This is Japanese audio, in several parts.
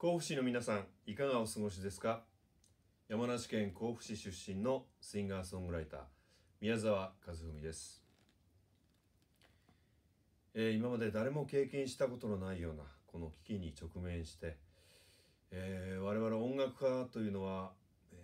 甲府市の皆さん、いかがお過ごしですか？山梨県甲府市出身のシンガーソングライター、宮沢和文です。今まで誰も経験したことのないようなこの危機に直面して、我々音楽家というのは、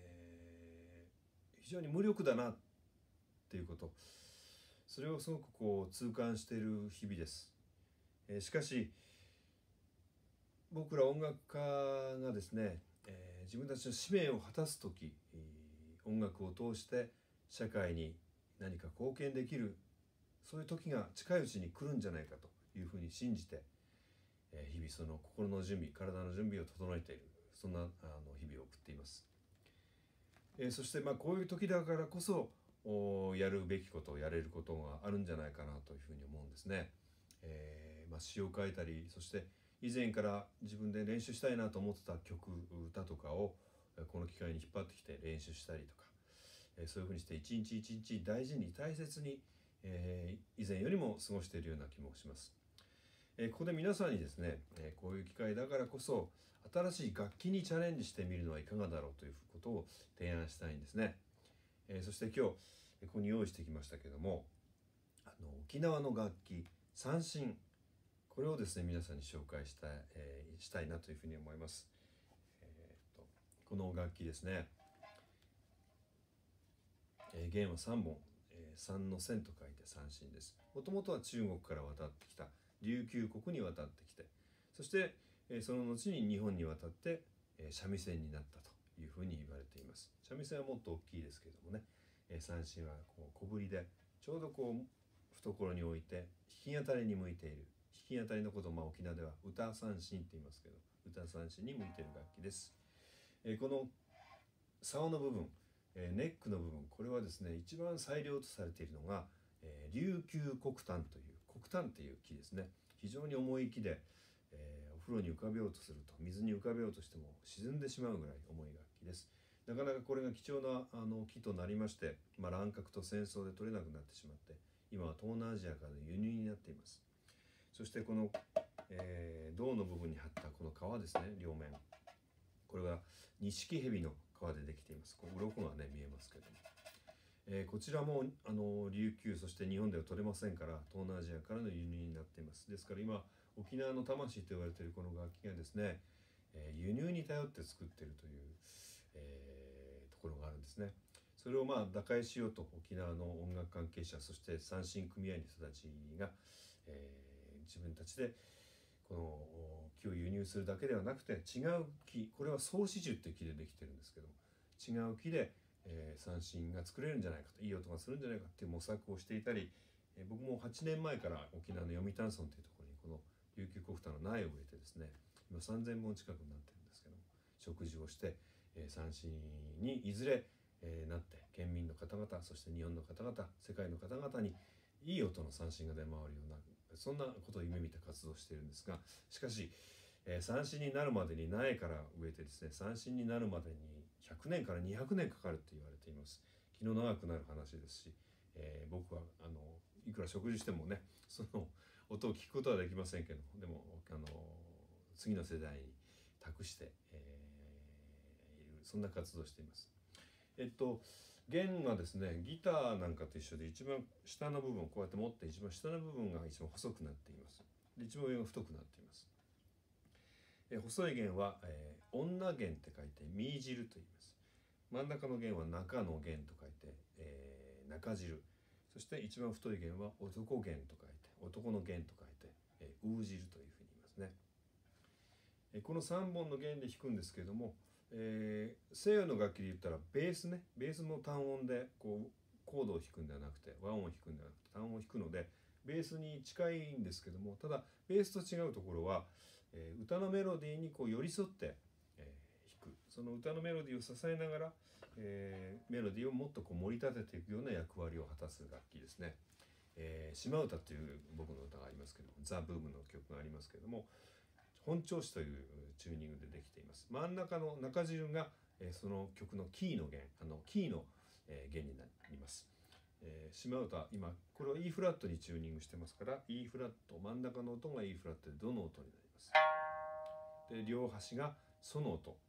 非常に無力だなっていうこと、それをすごく痛感している日々です。しかし僕ら音楽家がですね、自分たちの使命を果たす時、音楽を通して社会に何か貢献できる、そういう時が近いうちに来るんじゃないかというふうに信じて、日々その心の準備、体の準備を整えている、そんな日々を送っています。そしてこういう時だからこそやるべきことをやれることがあるんじゃないかなというふうに思うんですね。詩を書いたり、そして以前から自分で練習したいなと思ってた曲、歌とかをこの機会に引っ張ってきて練習したりとか、そういうふうにして一日一日大事に大切に、以前よりも過ごしているような気もします。ここで皆さんにですね、こういう機会だからこそ新しい楽器にチャレンジしてみるのはいかがだろうということを提案したいんですね。そして今日ここに用意してきましたけども、沖縄の楽器三線、これをですね皆さんに紹介したいなというふうに思います。この楽器ですね、弦は3本、三の線と書いて三線です。もともとは中国から渡ってきた、琉球国に渡ってきて、そして、その後に日本に渡って、三味線になったというふうに言われています。三味線はもっと大きいですけどもね、三線は小ぶりでちょうど懐に置いて弾き語りに向いている、弾き語りのことを沖縄では歌三線って言いますけど、歌三線に向いている楽器です。この竿の部分、ネックの部分、これはですね一番最良とされているのが、琉球黒檀という黒檀っていう木ですね。非常に重い木で、お風呂に浮かべようとすると、水に浮かべようとしても沈んでしまうぐらい重い楽器です。なかなかこれが貴重な木となりまして、乱獲と戦争で取れなくなってしまって、今は東南アジアからの輸入になっています。そしてこの、胴の部分に張ったこの皮ですね、両面、これは錦蛇の皮でできています。鱗がね見えますけども、こちらも琉球、そして日本では取れませんから、東南アジアからの輸入になっています。ですから今沖縄の魂と言われているこの楽器がですね、輸入に頼って作っているという、ところがあるんですね。それを打開しようと沖縄の音楽関係者、そして三線組合の人たちが、自分たちでこの木を輸入するだけではなくて、違う木、これは総枝樹っていう木でできてるんですけど、違う木で、三線が作れるんじゃないかと、いい音がするんじゃないかっていう模索をしていたり、僕も8年前から沖縄の読谷村というところにこの琉球黒檀の苗を植えてですね、今3000本近くになってるんですけども、植樹をして、三線にいずれ、なって県民の方々、そして日本の方々、世界の方々にいい音の三振が出回るような、そんなことを夢見た活動をしているんですが、しかし、三振になるまでに苗から植えてですね、三振になるまでに100年から200年かかると言われています。気の長くなる話ですし、僕はいくら食事してもね、その音を聞くことはできませんけども、でも次の世代に託して、いる、そんな活動をしています。弦はですね、ギターなんかと一緒で、一番下の部分、こうやって持って一番下の部分が一番細くなっています。で一番上が太くなっています。細い弦は、女弦って書いて実汁と言います。真ん中の弦は中の弦と書いて、中汁。そして一番太い弦は男弦と書いて、男の弦と書いて、ウ汁というふうに言いますね。この3本の弦で弾くんですけれども、西洋の楽器で言ったらベースね、ベースも単音でコードを弾くんではなくて、和音を弾くんではなくて単音を弾くので、ベースに近いんですけども、ただベースと違うところは、歌のメロディーに寄り添って、弾く、その歌のメロディーを支えながら、メロディーをもっと盛り立てていくような役割を果たす楽器ですね。島唄という僕の歌がありますけども、ザ・ブームの曲がありますけれども、本調子というチューニングでできています。真ん中の中汁が、その曲のキーの弦、キーの、弦になります。島唄、今これを E フラットにチューニングしてますから、 E フラット、真ん中の音が E フラットでどの音になります。で両端がソの音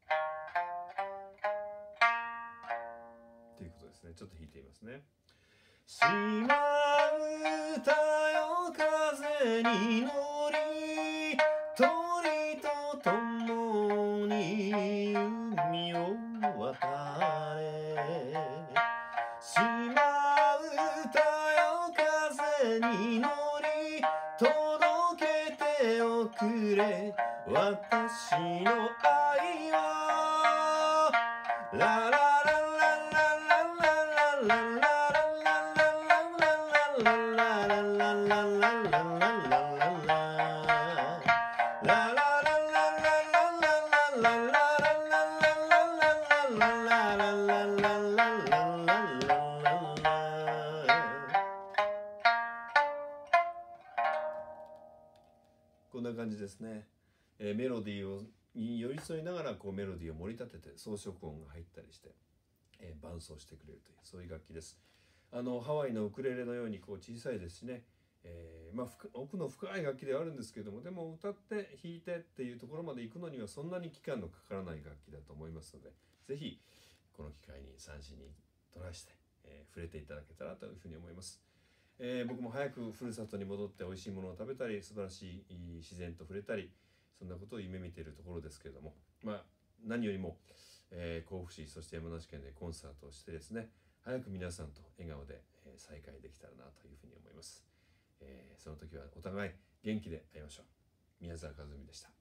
ということですね。ちょっと弾いてみますね。島唄よ風に乗り鳥と共に海を渡れ。島唄よ風に乗り届けておくれ。私の愛はララララララララララこんな感じですね。メロディーに寄り添いながらメロディーを盛り立てて装飾音が入ったりして、伴奏してくれるというそういう楽器です。ハワイのウクレレのように小さいですしね、奥の深い楽器ではあるんですけども、でも歌って弾いてっていうところまで行くのにはそんなに期間のかからない楽器だと思いますので、ぜひこの機会に三振にトライして、触れていただけたらというふうに思います。僕も早くふるさとに戻って美味しいものを食べたり、素晴らしい自然と触れたり、そんなことを夢見ているところですけれども、何よりも、甲府市そして山梨県でコンサートをしてですね、早く皆さんと笑顔で、再会できたらなというふうに思います。その時はお互い元気で会いましょう。宮沢和美でした。